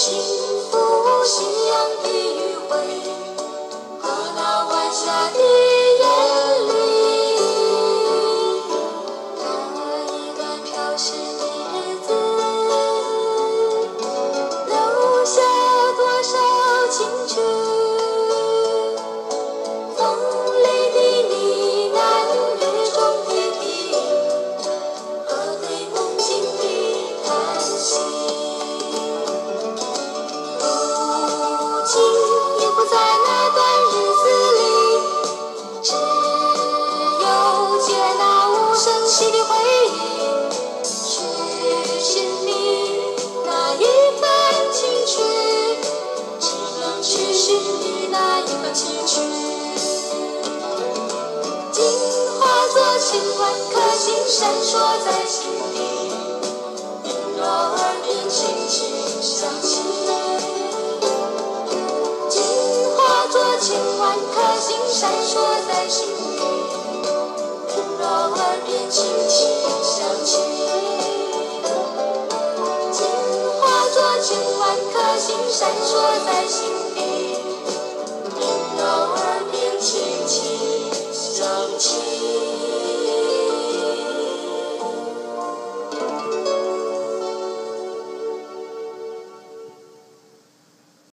幸福夕阳的余晖和那晚霞的眼里，那一段飘逝的日子，留下多少青春。风里的呢喃，雨中的笛音，和对梦境的叹息。如今也不在那段日子里，只有接纳无声息的回忆，去寻觅那一份情趣，只能去寻觅那一份情趣。竟化作千万颗星闪烁在心底，萦绕耳边轻轻响起。竟化作千万颗星闪烁在心底，萦绕耳边轻轻响起。竟化作千万颗星闪烁在心底。